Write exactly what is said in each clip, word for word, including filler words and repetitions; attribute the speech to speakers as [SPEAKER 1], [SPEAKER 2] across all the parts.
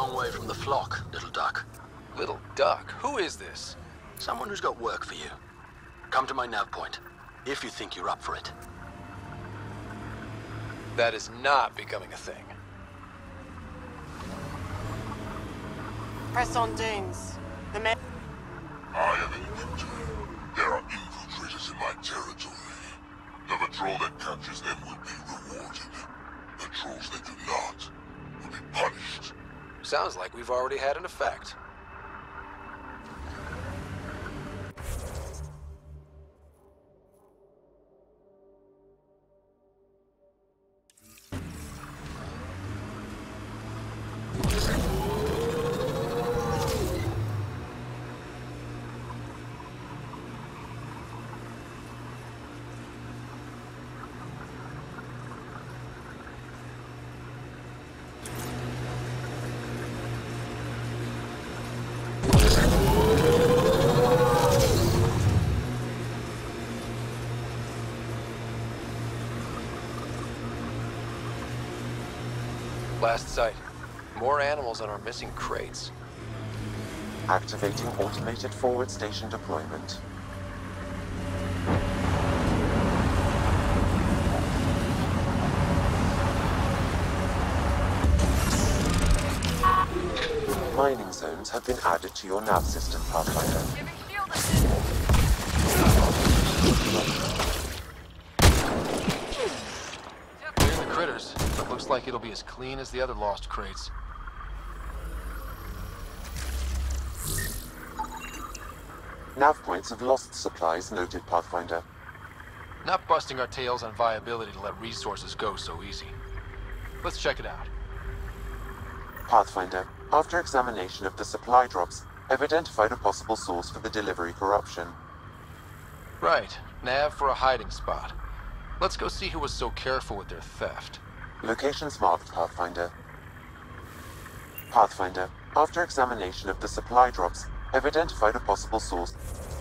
[SPEAKER 1] long way from the flock, little duck.
[SPEAKER 2] Little duck? Who is this?
[SPEAKER 1] Someone who's got work for you. Come to my nav point, if you think you're up for it.
[SPEAKER 2] That is not becoming a thing.
[SPEAKER 3] Press on Dunes. The men...
[SPEAKER 4] I am Agent. There are infiltrators in my territory. The patrol that catches them will be rewarded. Patrols that do not will be punished.
[SPEAKER 2] Sounds like we've already had an effect. Last sight. More animals on our missing crates.
[SPEAKER 5] Activating automated forward station deployment. Mining zones have been added to your nav system, Pathfinder.
[SPEAKER 2] Clearing the critters, but looks like it'll be as clean as the other lost crates.
[SPEAKER 5] Nav points of lost supplies noted, Pathfinder.
[SPEAKER 2] Not busting our tails on viability to let resources go so easy. Let's check it out.
[SPEAKER 5] Pathfinder, after examination of the supply drops, I've identified a possible source for the delivery corruption.
[SPEAKER 2] Right. Nav for a hiding spot. Let's go see who was so careful with their theft.
[SPEAKER 5] Locations marked, Pathfinder. Pathfinder, after examination of the supply drops, I've identified a possible source.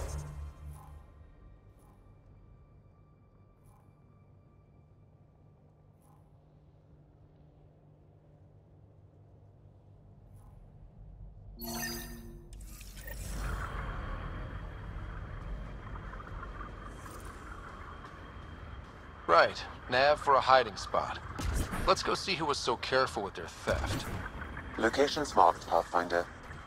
[SPEAKER 2] Right. Nav for a hiding spot. Let's go see who was so careful with their theft.
[SPEAKER 5] Locations marked, Pathfinder.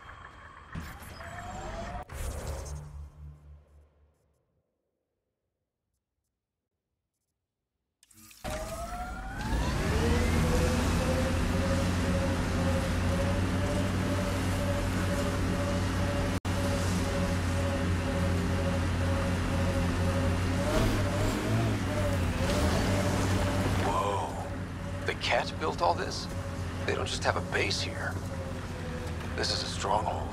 [SPEAKER 2] Kett built all this? They don't just have a base here. This is a stronghold.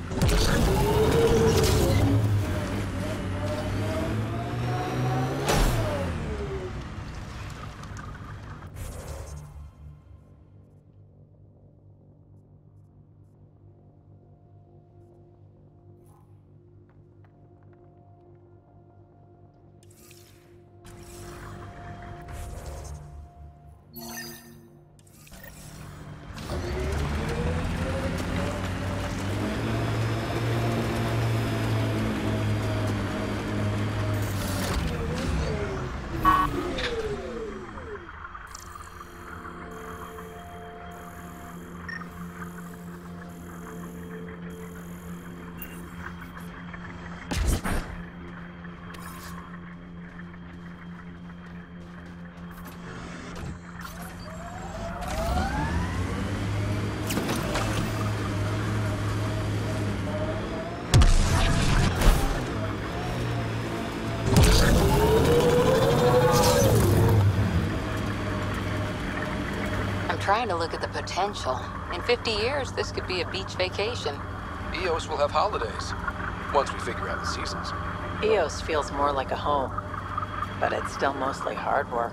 [SPEAKER 6] Trying to look at the potential. In fifty years, this could be a beach vacation.
[SPEAKER 2] Eos will have holidays, once we figure out the seasons.
[SPEAKER 3] Eos feels more like a home, but it's still mostly hard work.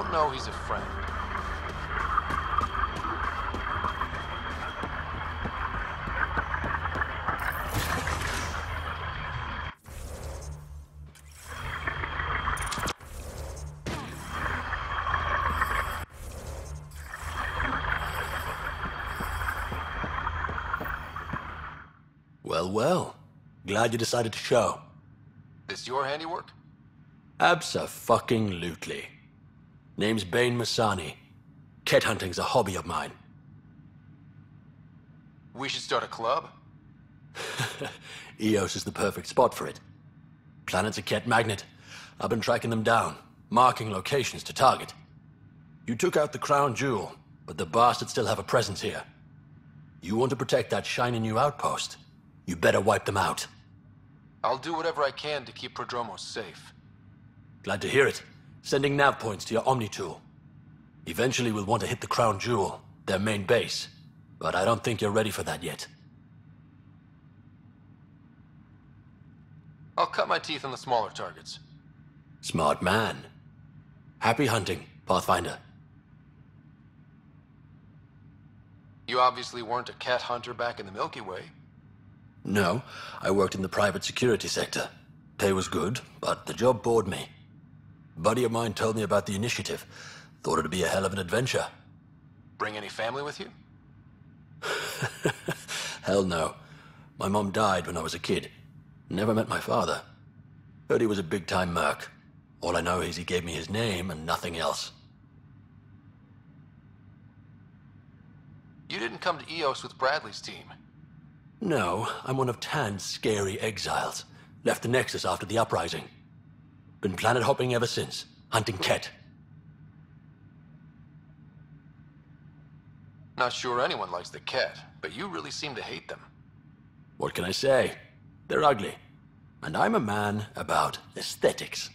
[SPEAKER 2] don't know he's a friend.
[SPEAKER 1] Well, well. Glad you decided to show.
[SPEAKER 2] This your handiwork?
[SPEAKER 1] Abso-fucking-lutely. Name's Bain Masani. Kett hunting's a hobby of mine.
[SPEAKER 2] We should start a club?
[SPEAKER 1] Eos is the perfect spot for it. Planet's a Kett magnet. I've been tracking them down, marking locations to target. You took out the crown jewel, but the bastards still have a presence here. You want to protect that shiny new outpost? You better wipe them out.
[SPEAKER 2] I'll do whatever I can to keep Prodromos safe.
[SPEAKER 1] Glad to hear it. Sending nav points to your Omni tool. Eventually we'll want to hit the crown jewel, their main base. But I don't think you're ready for that yet.
[SPEAKER 2] I'll cut my teeth on the smaller targets.
[SPEAKER 1] Smart man. Happy hunting, Pathfinder.
[SPEAKER 2] You obviously weren't a Kett Hunter back in the Milky Way.
[SPEAKER 1] No, I worked in the private security sector. Pay was good, but the job bored me. A buddy of mine told me about the initiative. Thought it'd be a hell of an adventure.
[SPEAKER 2] Bring any family with you?
[SPEAKER 1] Hell no. My mom died when I was a kid. Never met my father. Heard he was a big-time merc. All I know is he gave me his name and nothing else.
[SPEAKER 2] You didn't come to Eos with Bradley's team.
[SPEAKER 1] No, I'm one of Tan's scary exiles. Left the Nexus after the uprising. Been planet hopping ever since, hunting Kett.
[SPEAKER 2] Not sure anyone likes the Kett, but you really seem to hate them.
[SPEAKER 1] What can I say? They're ugly. And I'm a man about aesthetics.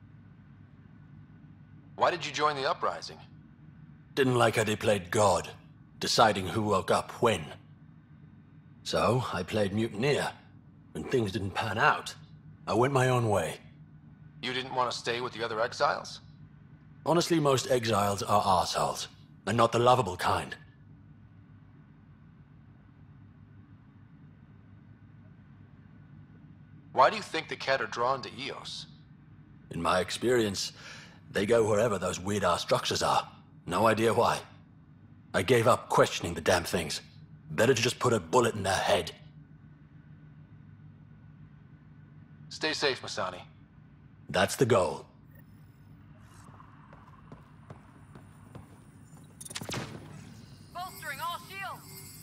[SPEAKER 2] Why did you join the uprising?
[SPEAKER 1] Didn't like how they played God, deciding who woke up when. So, I played mutineer. When things didn't pan out, I went my own way.
[SPEAKER 2] You didn't want to stay with the other exiles?
[SPEAKER 1] Honestly, most exiles are arseholes, and not the lovable kind.
[SPEAKER 2] Why do you think the Kett are drawn to Eos?
[SPEAKER 1] In my experience, they go wherever those weird-ass structures are. No idea why. I gave up questioning the damn things. Better to just put a bullet in their head.
[SPEAKER 2] Stay safe, Masani.
[SPEAKER 1] That's the goal.
[SPEAKER 6] Bolstering all shields.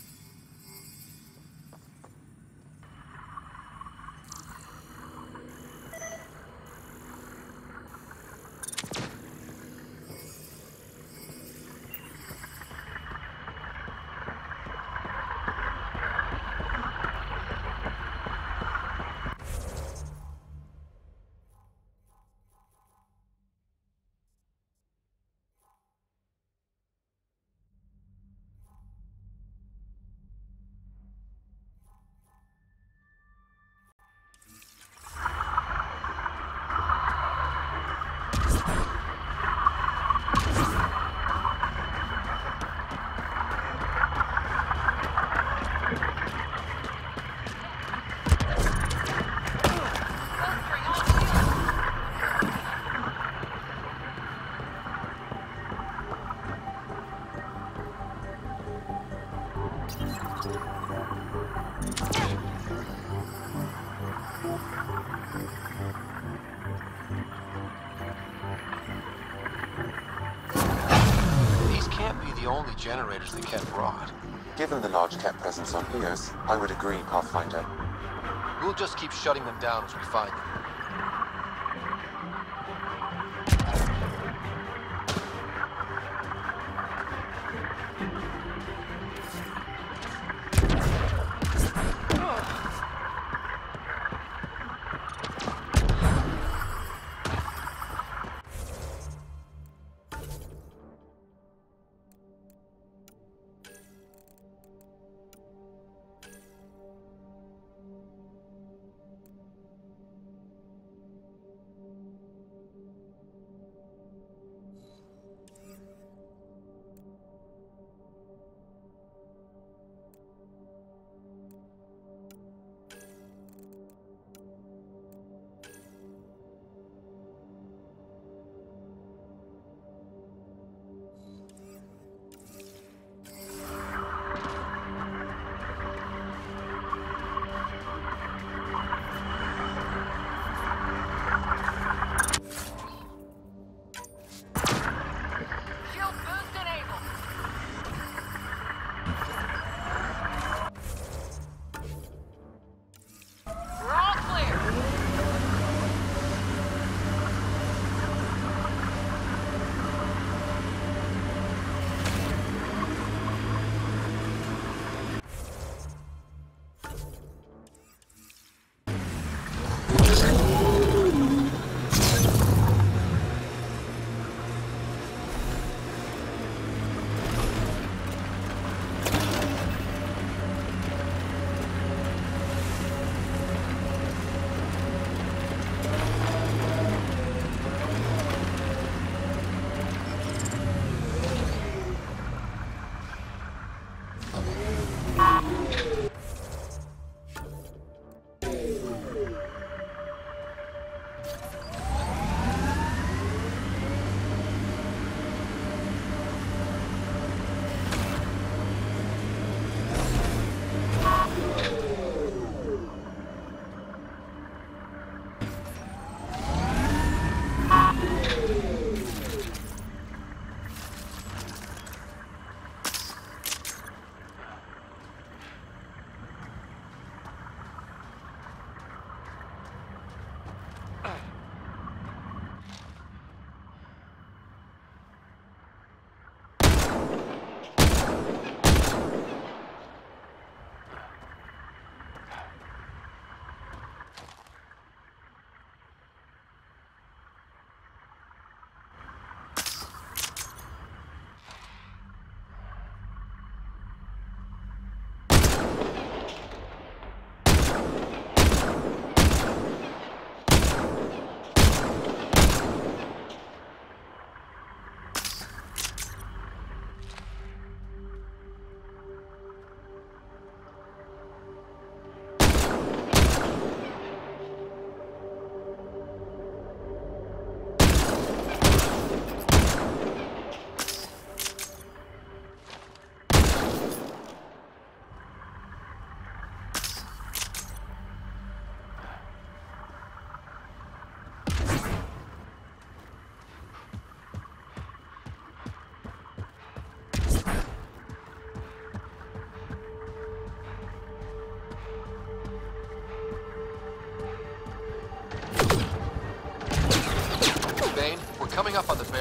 [SPEAKER 2] These can't be the only generators the Kett brought.
[SPEAKER 5] Given the large Kett presence on Eos, I would agree, Pathfinder.
[SPEAKER 2] We'll just keep shutting them down as we find them.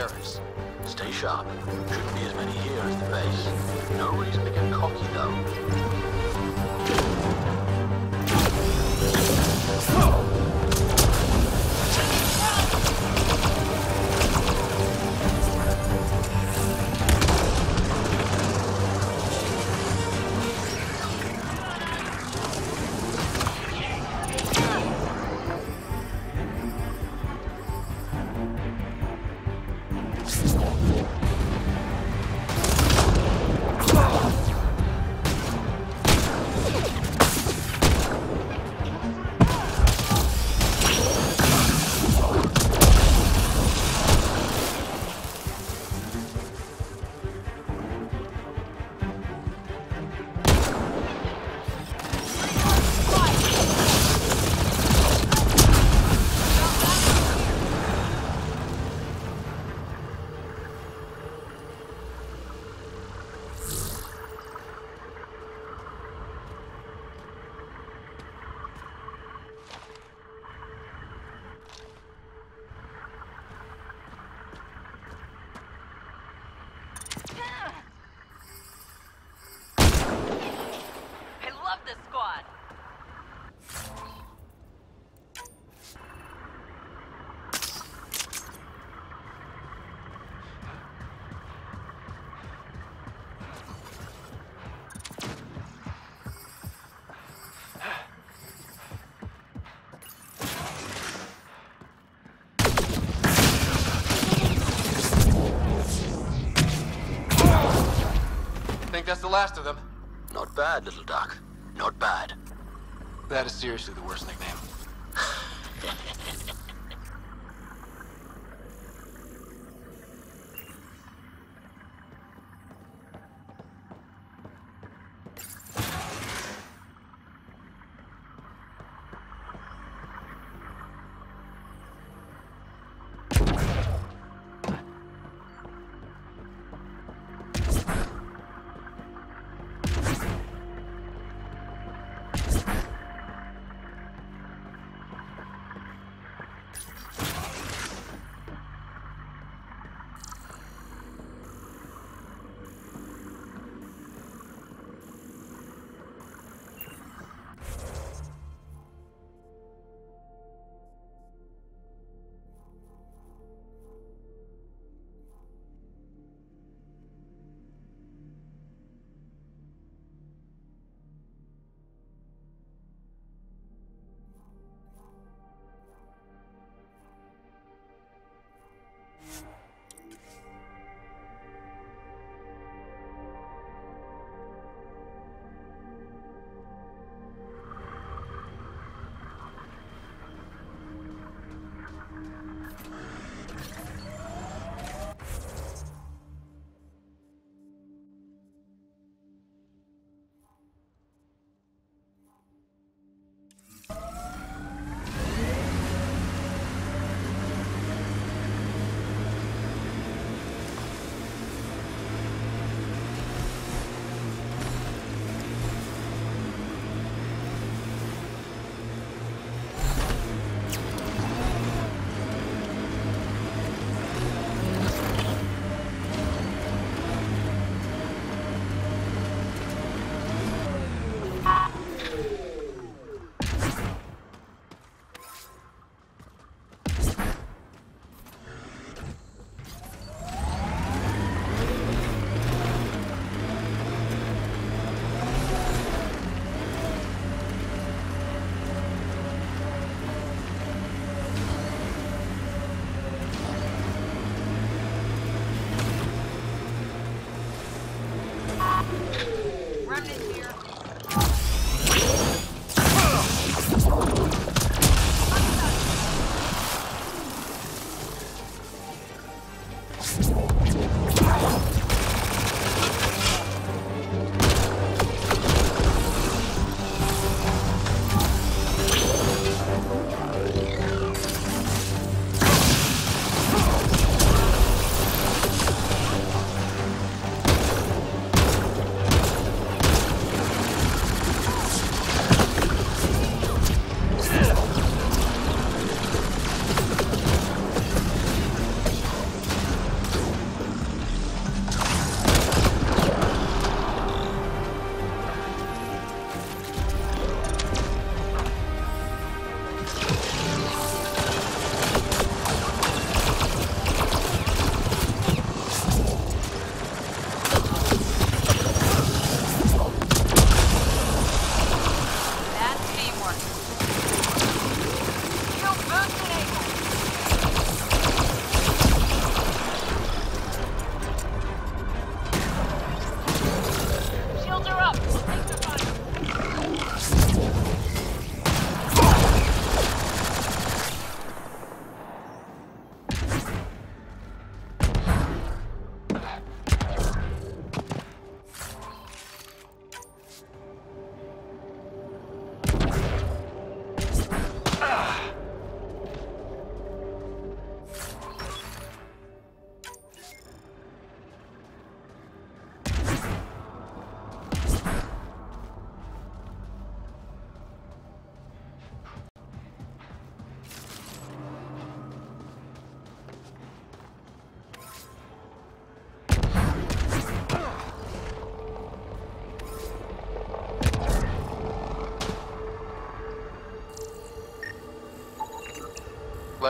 [SPEAKER 2] Polaris.
[SPEAKER 1] Stay sharp. Shouldn't be as many here as the base. No reason to get cocky, though.
[SPEAKER 2] Think that's the last of them?
[SPEAKER 1] Not bad, little duck. Not bad.
[SPEAKER 2] That is seriously the worst nickname.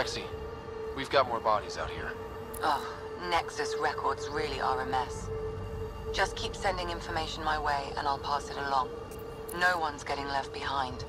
[SPEAKER 2] Lexi, we've got more bodies out here.
[SPEAKER 7] Oh, Nexus records really are a mess. Just keep sending information my way and I'll pass it along. No one's getting left behind.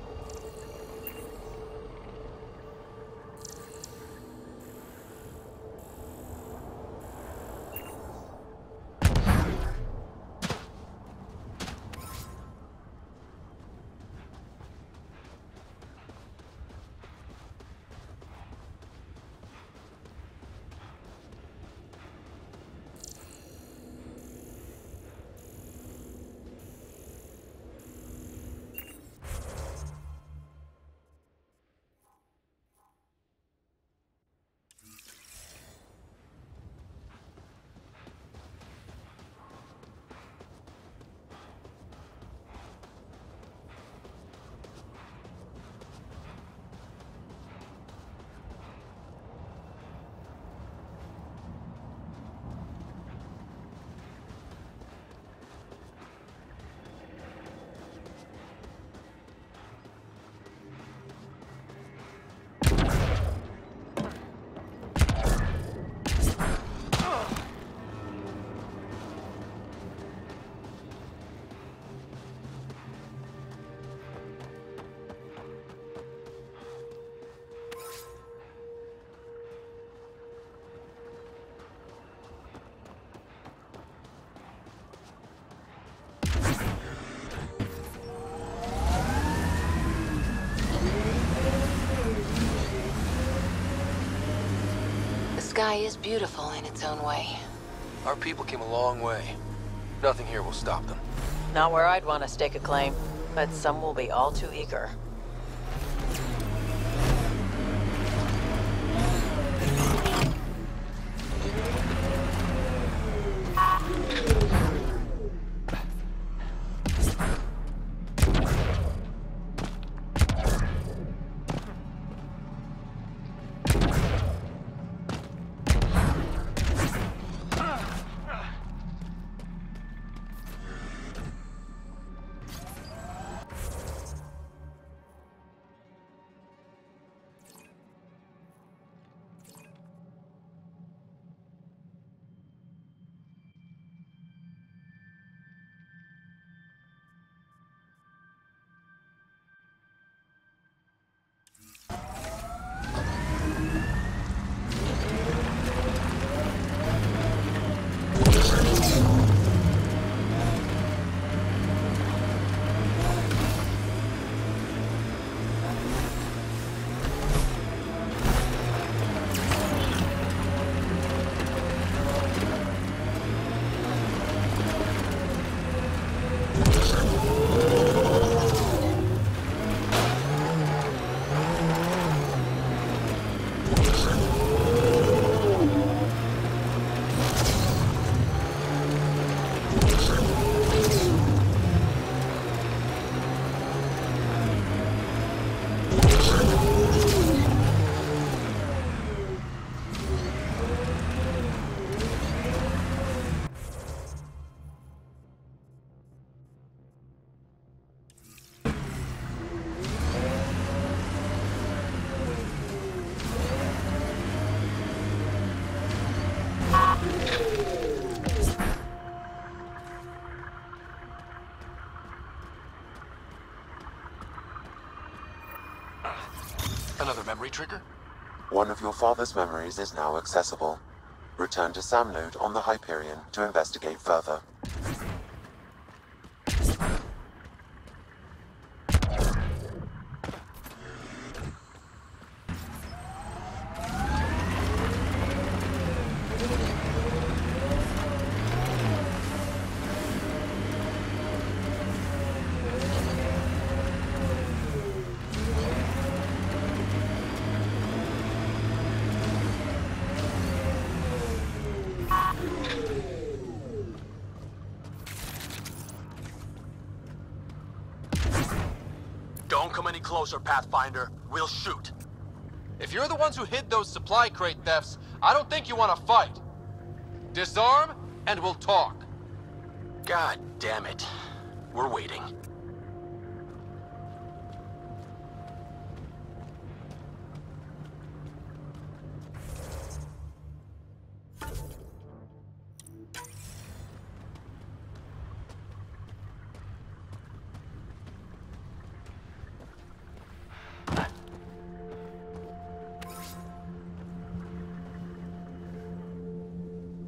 [SPEAKER 7] The sky is beautiful in its own way.
[SPEAKER 2] Our people came a long way. Nothing here will stop them.
[SPEAKER 3] Not where I'd want to stake a claim, but some will be all too eager.
[SPEAKER 2] Another memory trigger?
[SPEAKER 5] One of your father's memories is now accessible. Return to Samnode on the Hyperion to investigate further.
[SPEAKER 1] Don't come any closer, Pathfinder. We'll shoot.
[SPEAKER 2] If you're the ones who hid those supply crate thefts, I don't think you want to fight. Disarm, and we'll talk.
[SPEAKER 1] God damn it. We're waiting.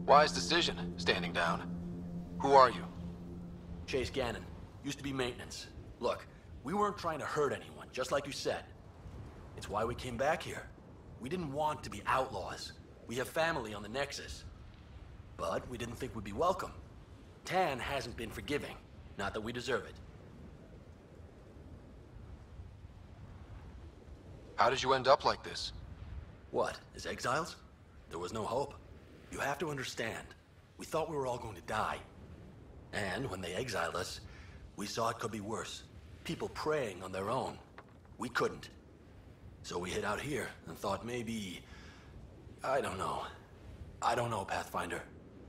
[SPEAKER 2] Wise decision, standing down. Who are you?
[SPEAKER 1] Chase Gannon. Used to be maintenance. Look, we weren't trying to hurt anyone, just like you said. It's why we came back here. We didn't want to be outlaws. We have family on the Nexus. But we didn't think we'd be welcome. Tan hasn't been forgiving. Not that we deserve it.
[SPEAKER 2] How did you end up like this?
[SPEAKER 1] What, as exiles? There was no hope. You have to understand. We thought we were all going to die. And when they exiled us, we saw it could be worse. People preying on their own. We couldn't. So we hid out here and thought maybe... I don't know. I don't know, Pathfinder.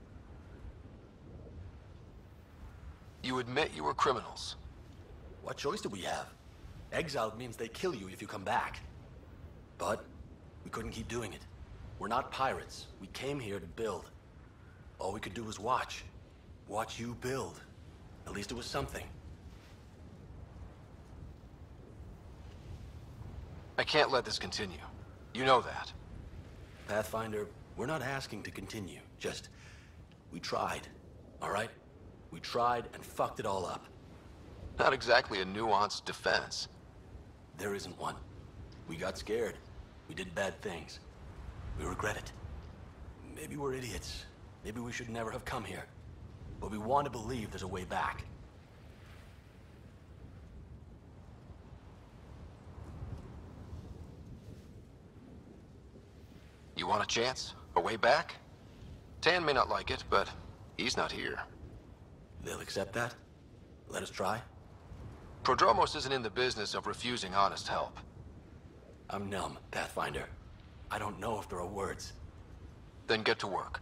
[SPEAKER 2] You admit you were criminals.
[SPEAKER 1] What choice did we have? Exiled means they kill you if you come back. But we couldn't keep doing it. We're not pirates. We came here to build. All we could do was watch. Watch you build. At least it was something.
[SPEAKER 2] I can't let this continue. You know that.
[SPEAKER 1] Pathfinder, we're not asking to continue. Just, we tried. All right? We tried and fucked it all up.
[SPEAKER 2] Not exactly a nuanced defense.
[SPEAKER 1] There isn't one. We got scared. We did bad things. We regret it. Maybe we're idiots. Maybe we should never have come here. But we want to believe there's a way back.
[SPEAKER 2] You want a chance? A way back? Tan may not like it, but he's not here.
[SPEAKER 1] They'll accept that? Let us try?
[SPEAKER 2] Prodromos isn't in the business of refusing honest help.
[SPEAKER 1] I'm numb, Pathfinder. I don't know if there are words.
[SPEAKER 2] Then get to work.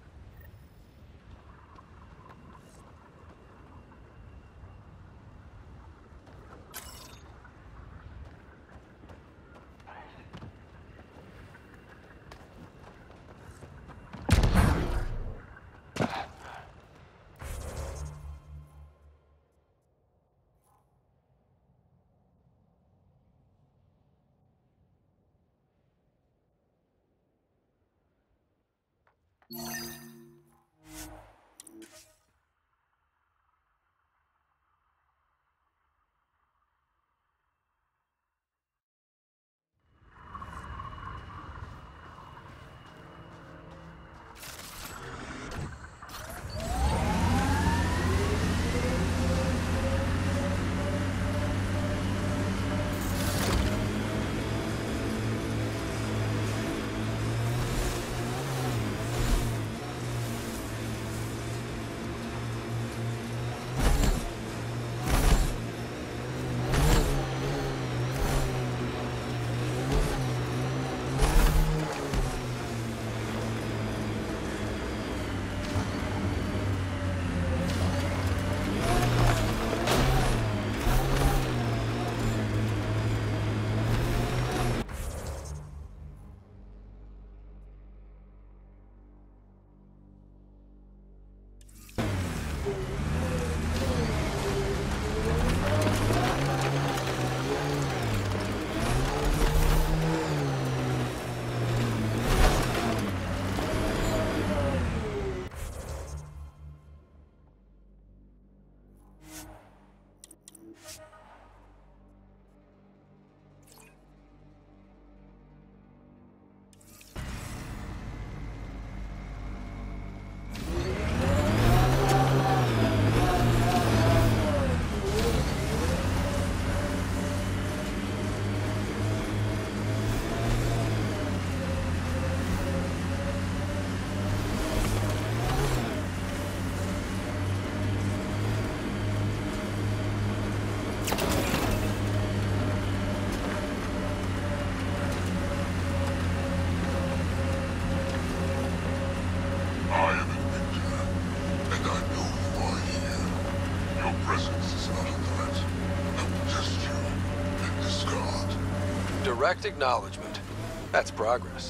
[SPEAKER 2] Direct acknowledgement. That's progress.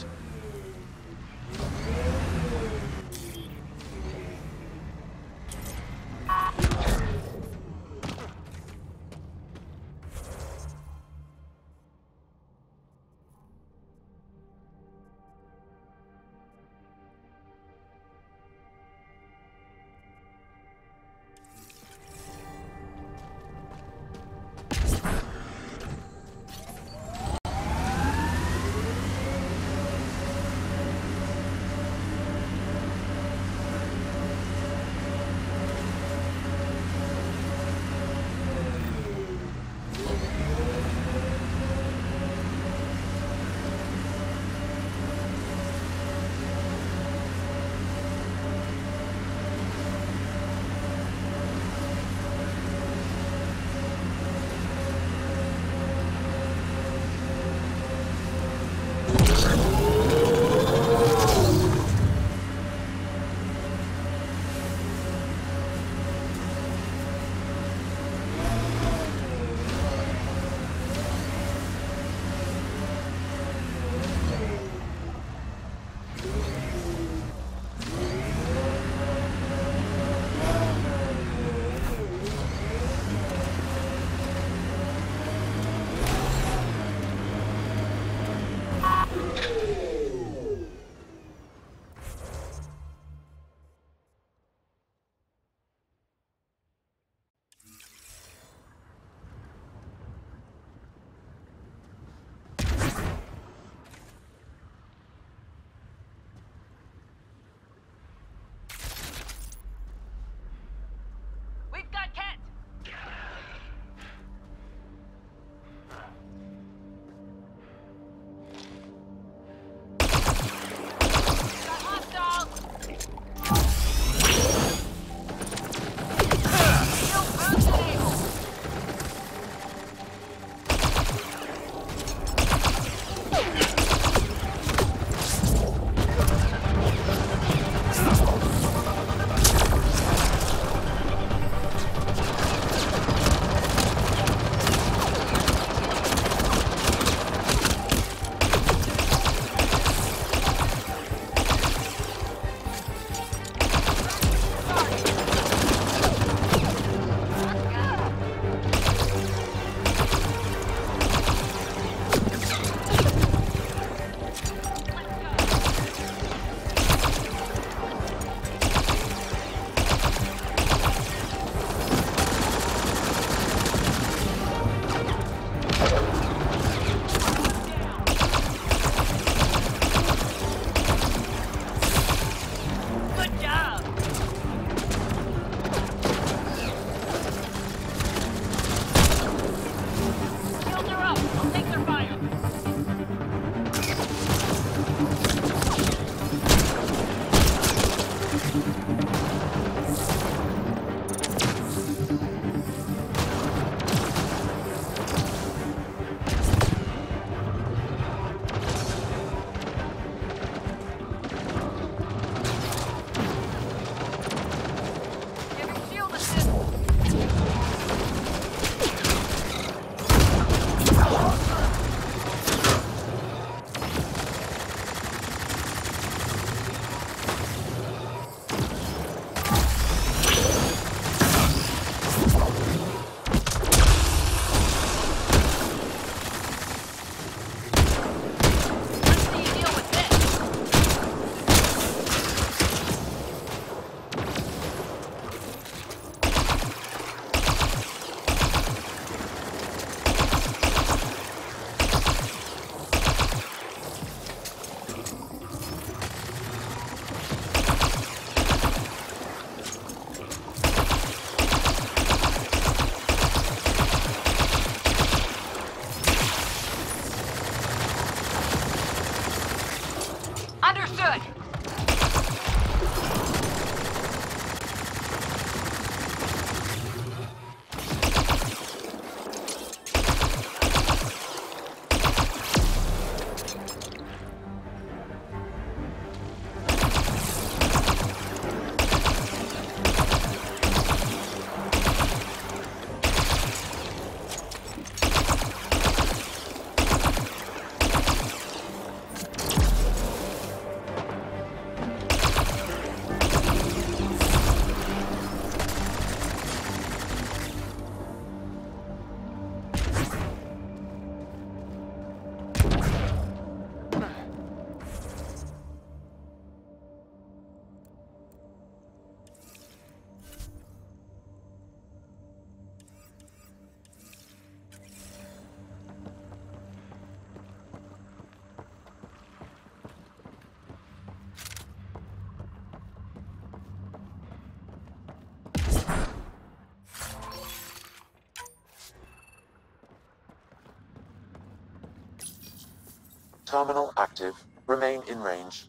[SPEAKER 5] Terminal active. Remain in range.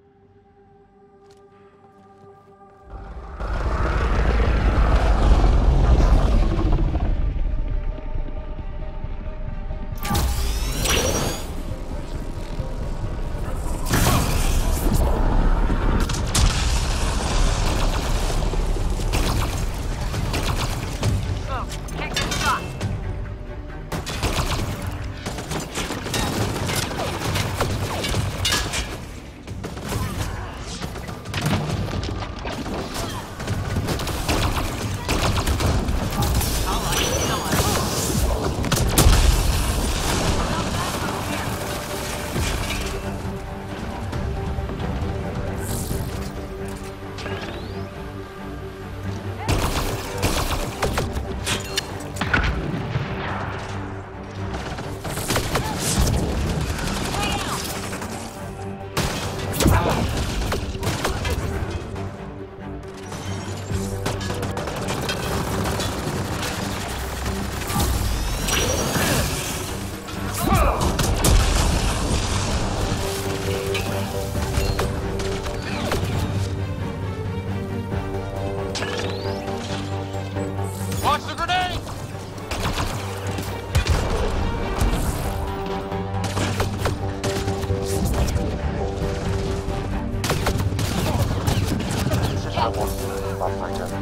[SPEAKER 2] Watch the grenade!
[SPEAKER 5] Should have one. Pathfinder.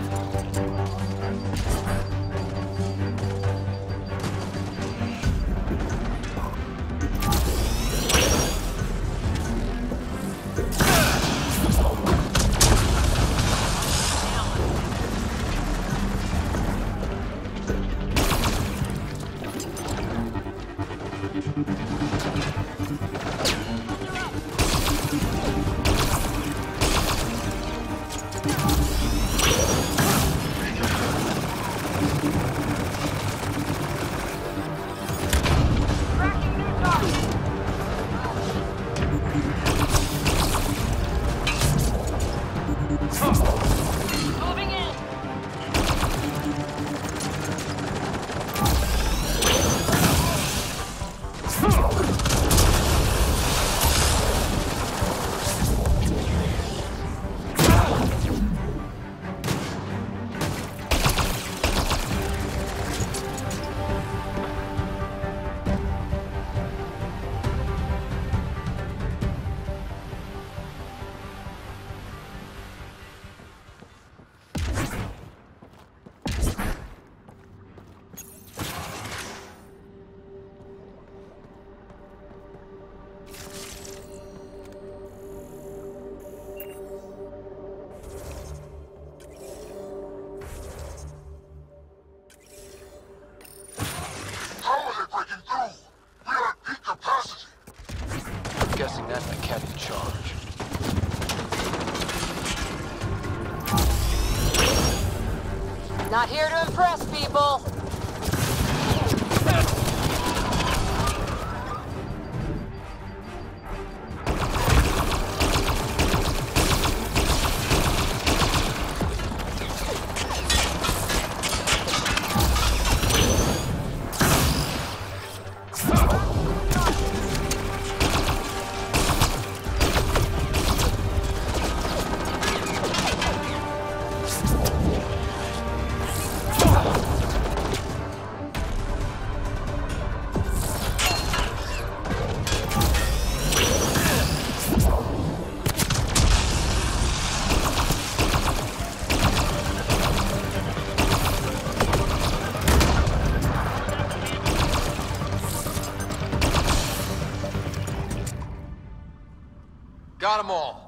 [SPEAKER 4] How are they breaking through? We are at peak capacity.
[SPEAKER 2] I'm guessing that's the Kett in charge.
[SPEAKER 3] Not here to impress people.
[SPEAKER 2] Got them all.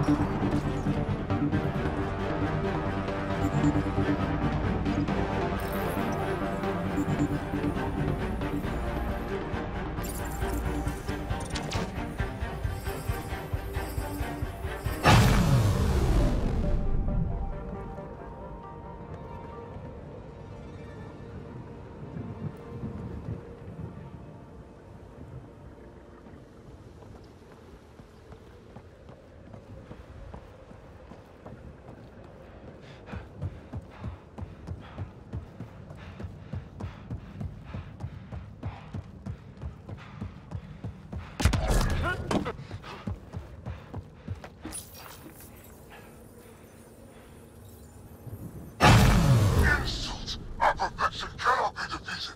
[SPEAKER 4] Insult! Our perfection cannot be defeated!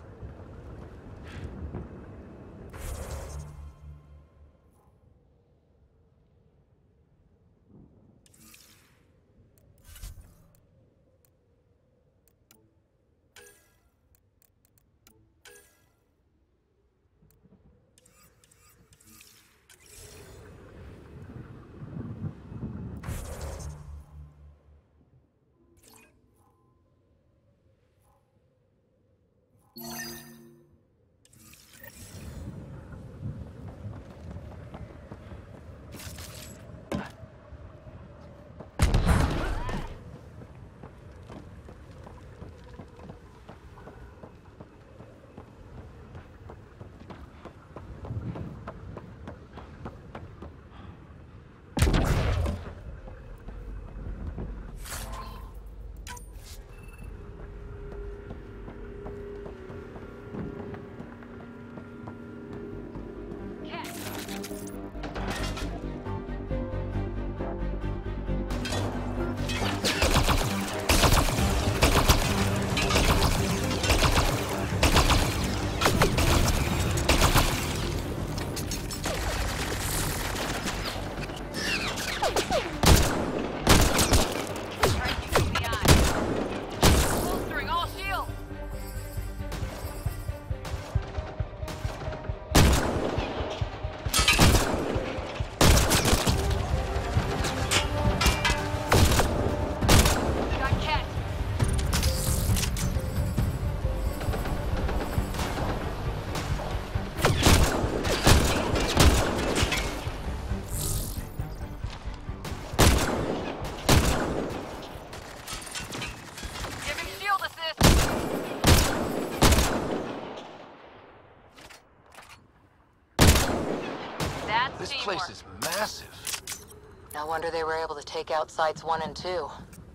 [SPEAKER 2] This place is massive.
[SPEAKER 7] No wonder they were able to take out sites one and two.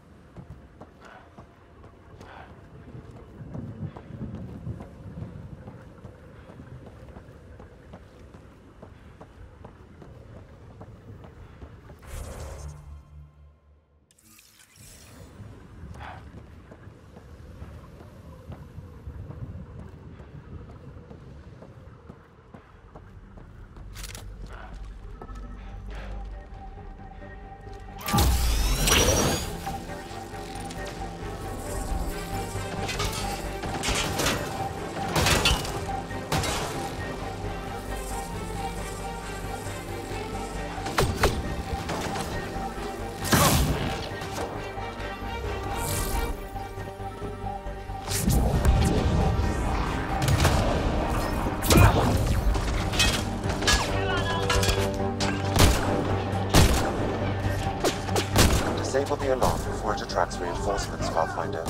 [SPEAKER 5] Disable the alarm before it attracts reinforcements, Pathfinder.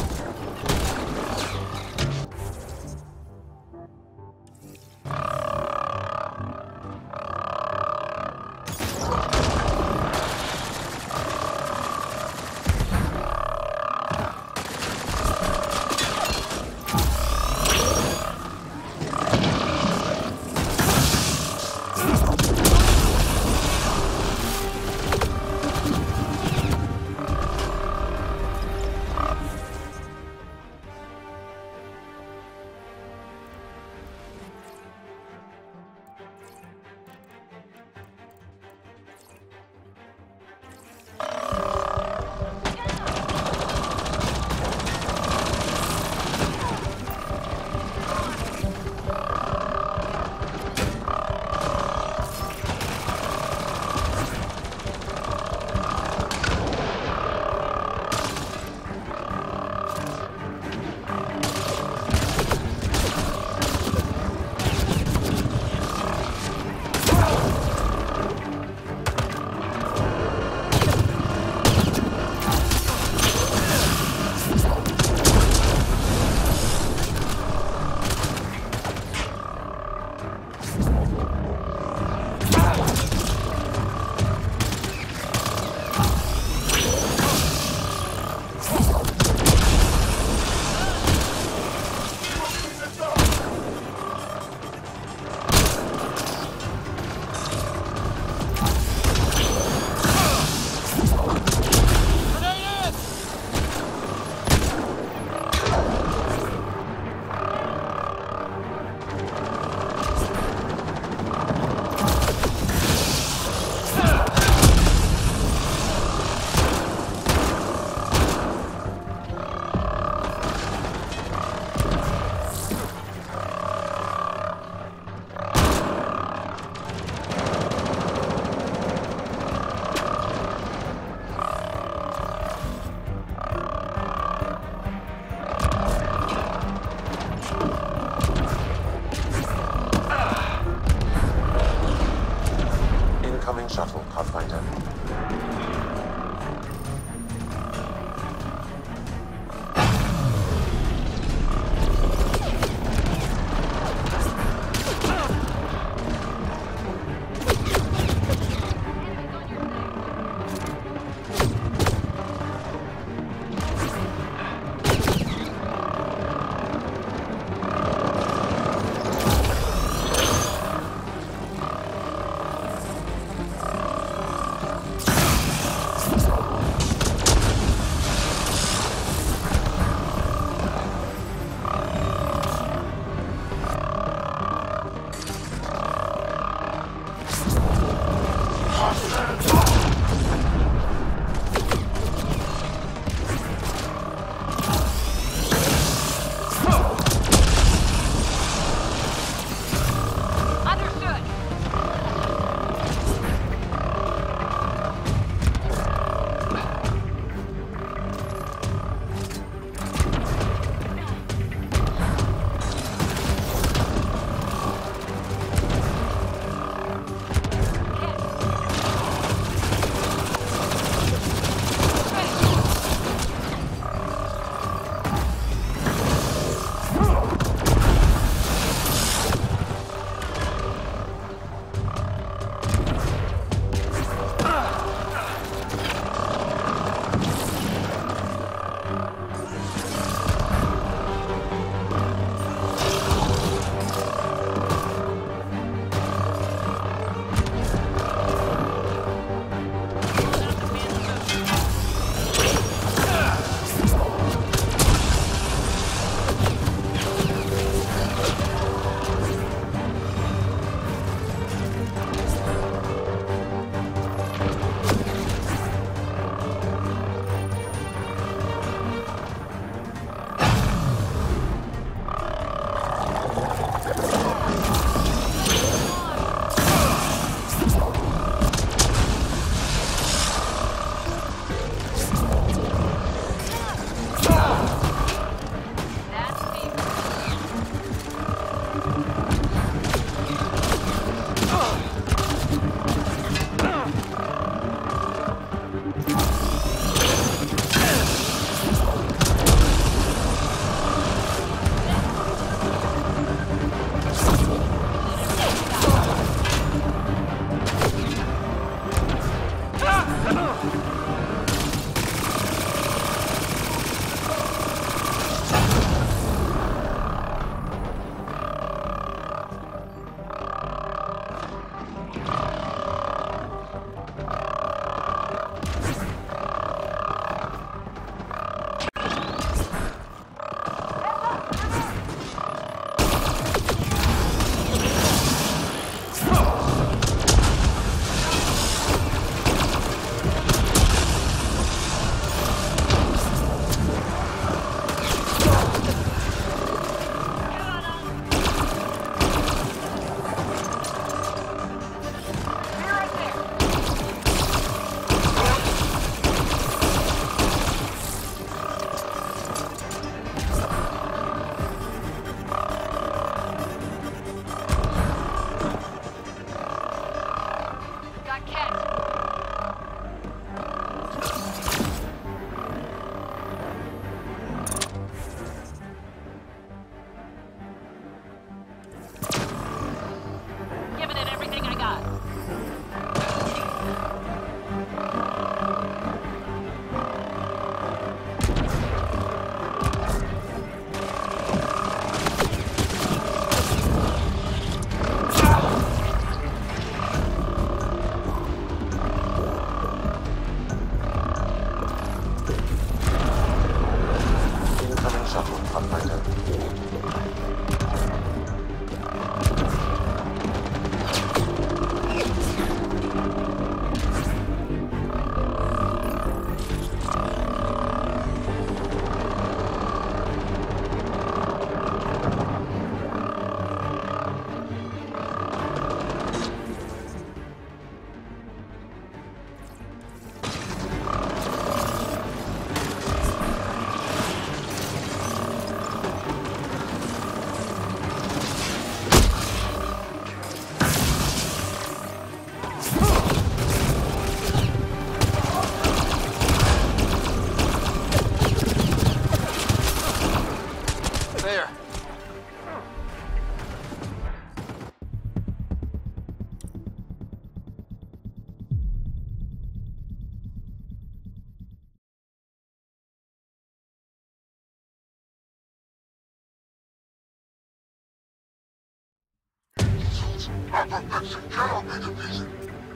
[SPEAKER 4] Insults! Our perfection cannot be defeated!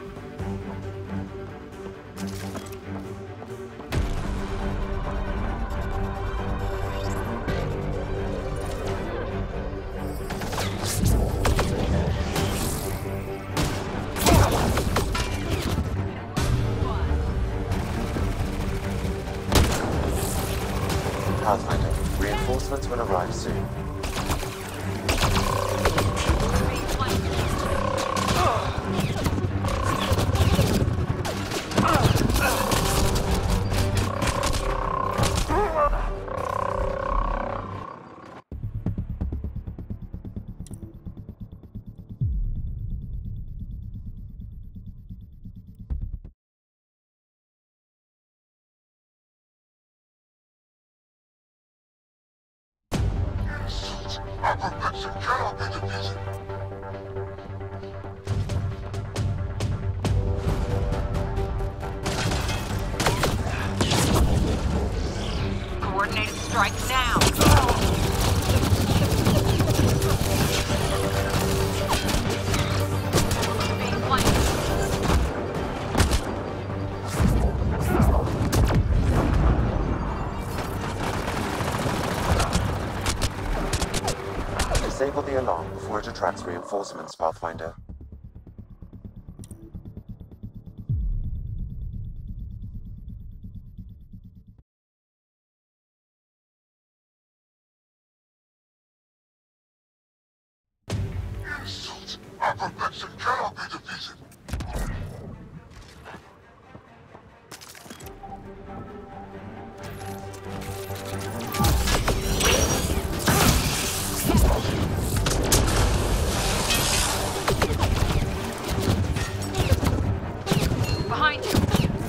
[SPEAKER 5] Pathfinder, reinforcements will arrive soon.
[SPEAKER 4] Insults! Our perfection cannot be defeated!
[SPEAKER 7] Coordinated strike now! Being flanked.
[SPEAKER 5] Disable the alarm before it attracts reinforcements, Pathfinder.
[SPEAKER 4] Insults! Our perfection cannot be defeated!
[SPEAKER 7] Behind you!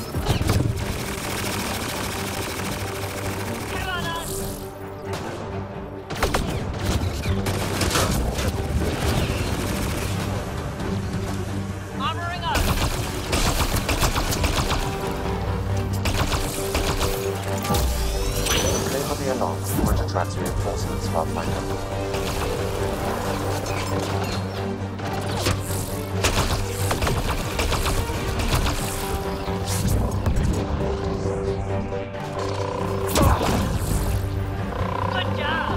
[SPEAKER 7] Armoring up!
[SPEAKER 5] Disable the alarm before it attracts reinforcements, Pathfinder.
[SPEAKER 7] Good job!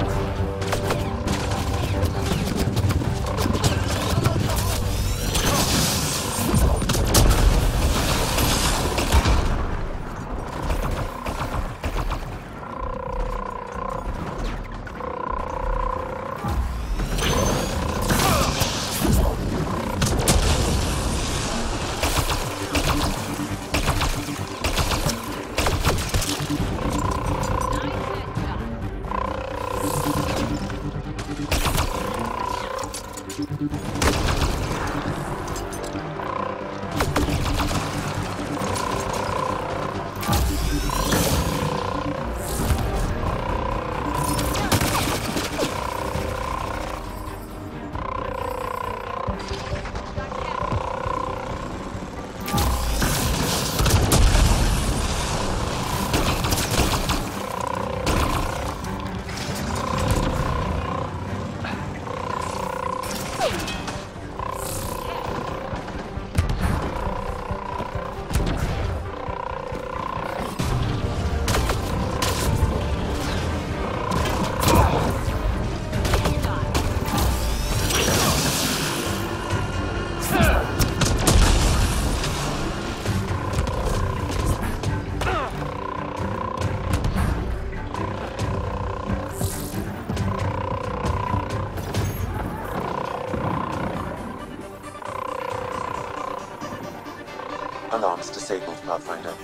[SPEAKER 5] Alarms disabled, Pathfinder.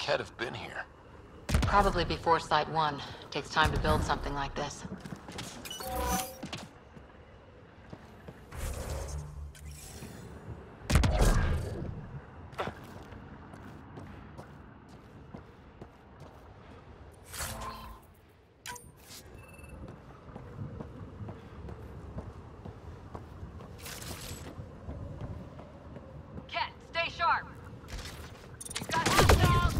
[SPEAKER 2] Kett have been here?
[SPEAKER 6] Probably before Site One. Takes time to build something like this.
[SPEAKER 8] Kett, stay sharp. You've got hostiles.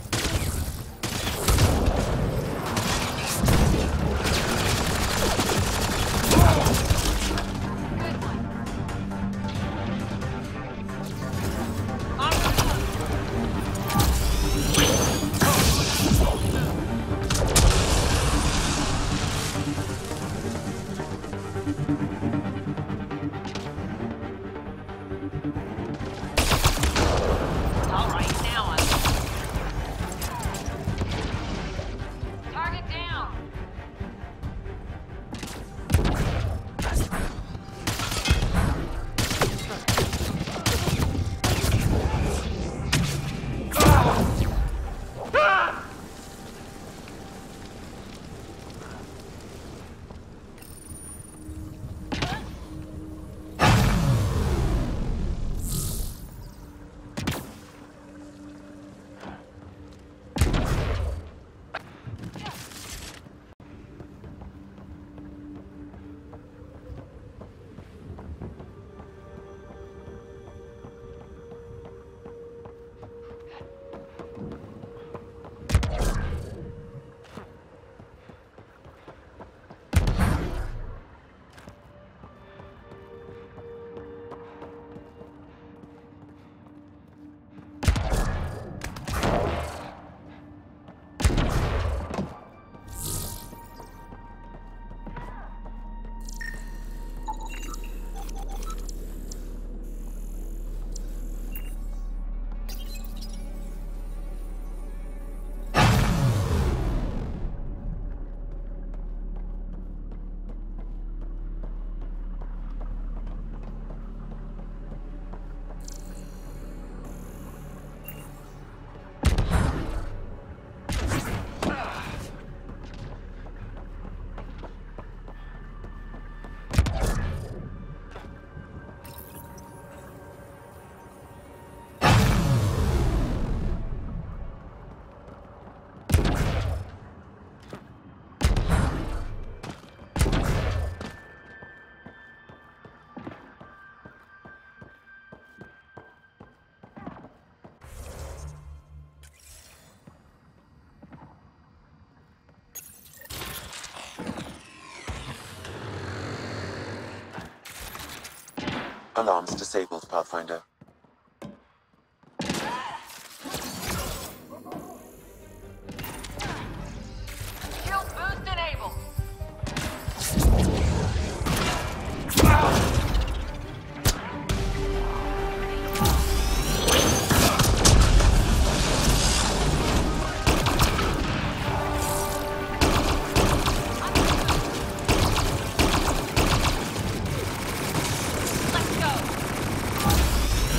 [SPEAKER 8] Good one. On the hook. All right, now I'm... Target down.
[SPEAKER 5] Alarms disabled, Pathfinder.
[SPEAKER 8] Shield boost enabled. Let's go.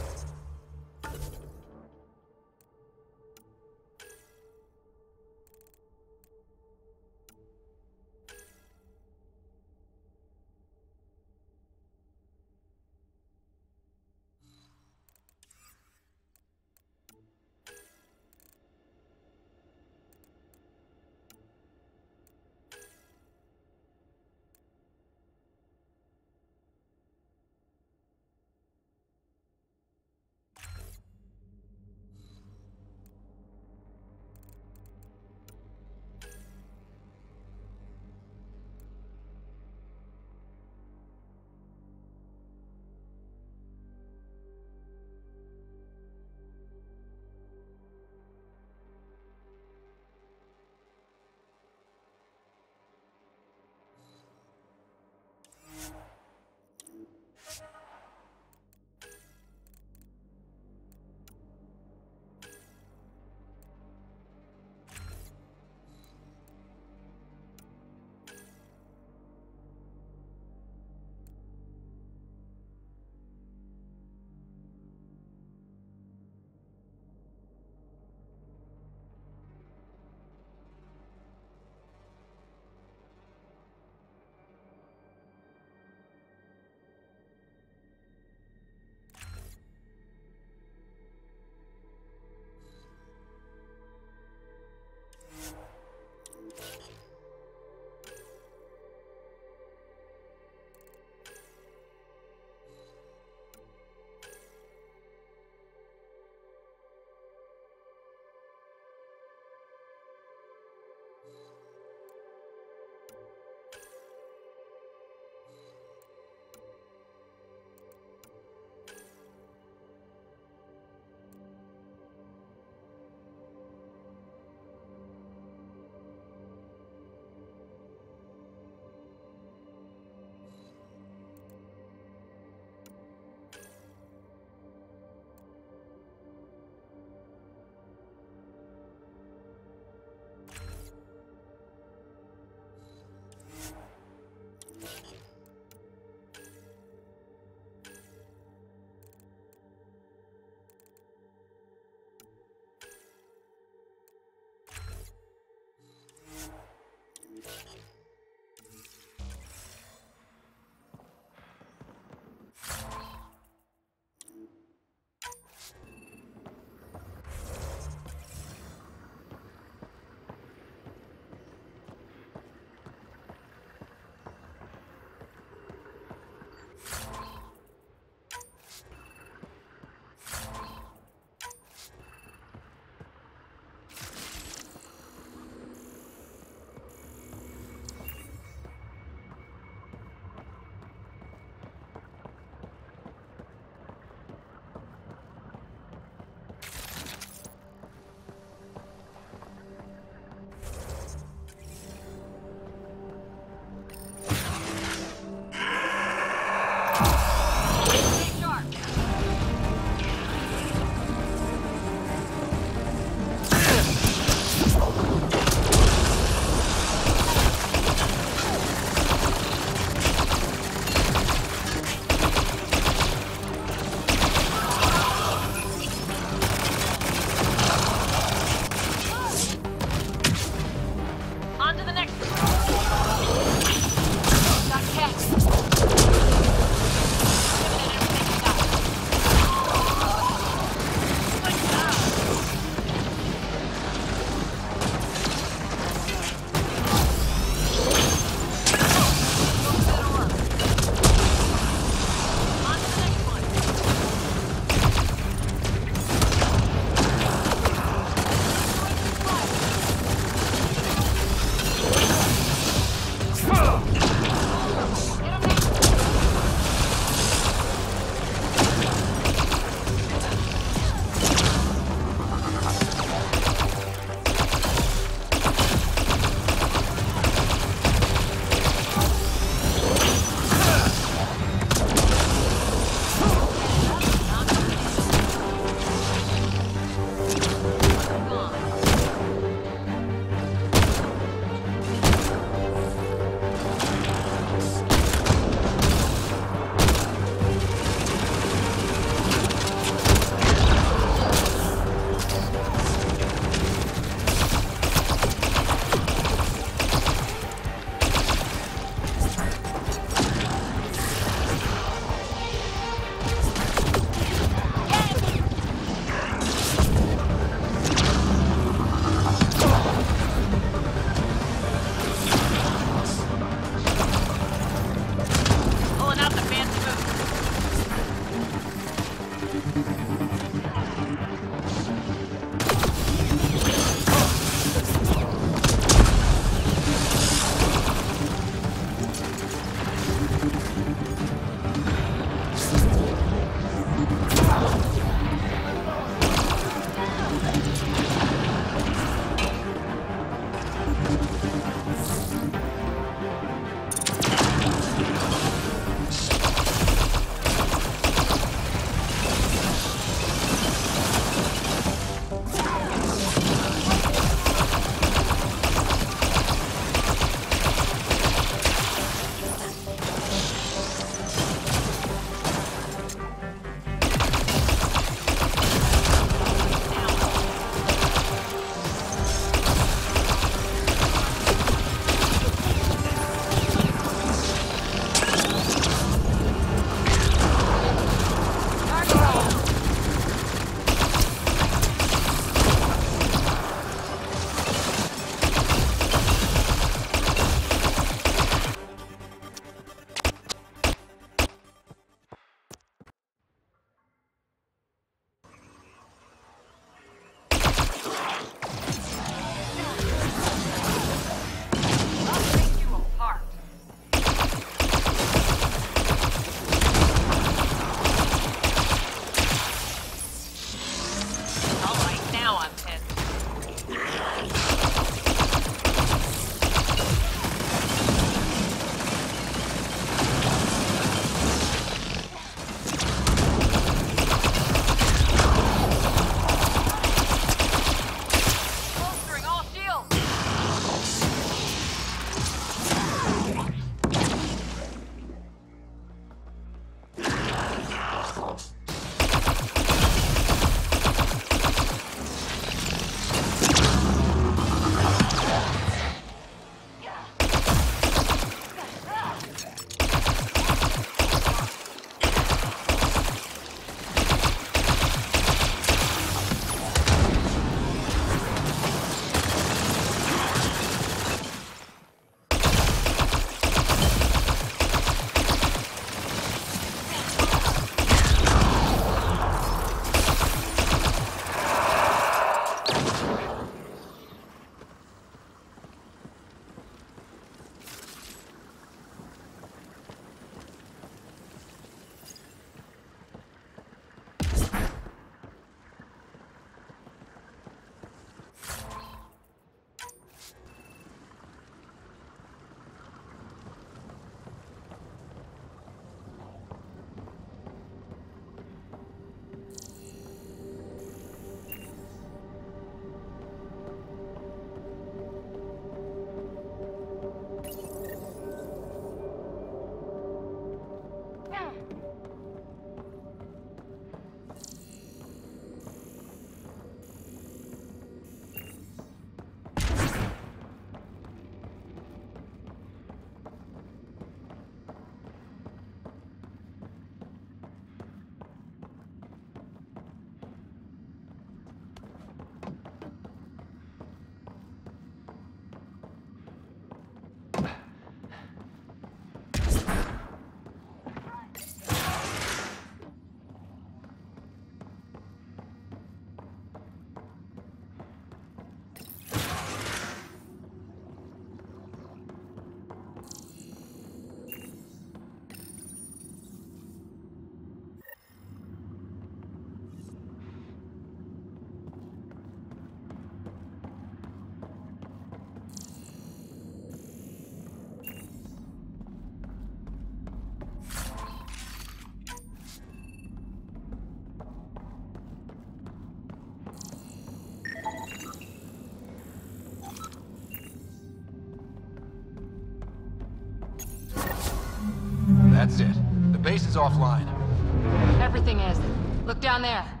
[SPEAKER 2] That's it. The base is offline.
[SPEAKER 8] Everything is. Look down there.